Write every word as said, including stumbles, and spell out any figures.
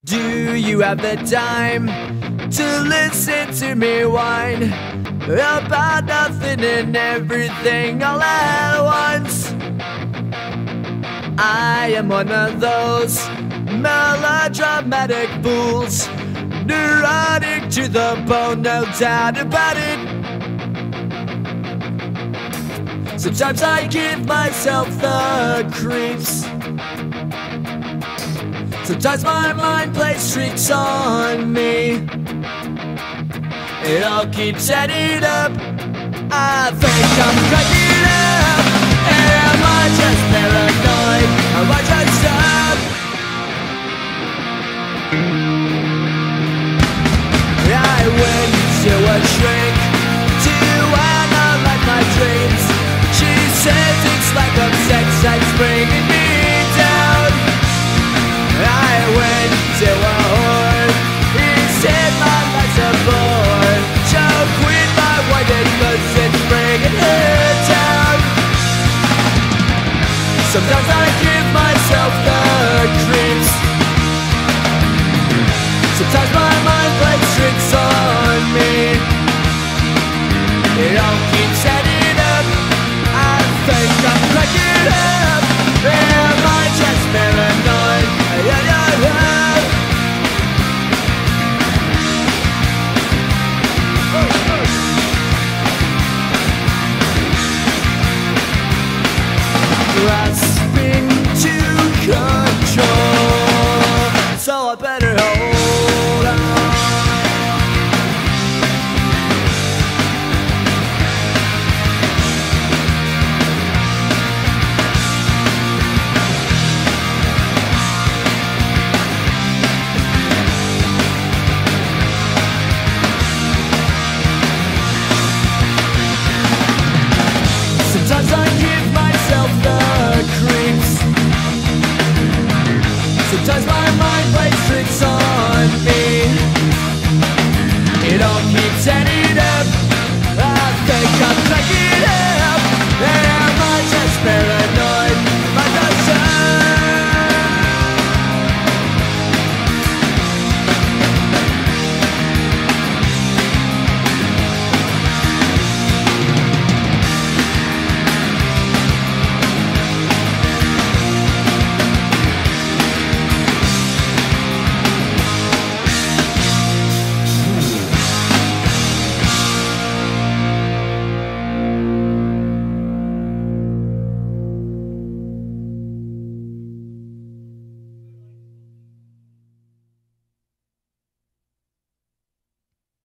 Do you have the time to listen to me whine about nothing and everything all at once? I am one of those melodramatic fools, neurotic to the bone, no doubt about it. Sometimes I give myself the creeps. Sometimes my mind plays tricks on me. It all keeps adding up. I think I'm cracking up. Am I just paranoid? Am I just up? I went to a shrink to analyze my dreams. She says it's like a sex that's bringing me down. I went to a whore. He said my life's a bore. Choke with my white cause it's bringing her down. Sometimes I give myself the creeps. Sometimes my mind plays tricks on me. It all keeps adding up. I think I'm cracking up. Am I just paranoid? Yeah, yeah, yeah. Grasping to control, so I better hold on. Sometimes I give myself the creeps. Sometimes my mind plays tricks on me. It all keeps ending.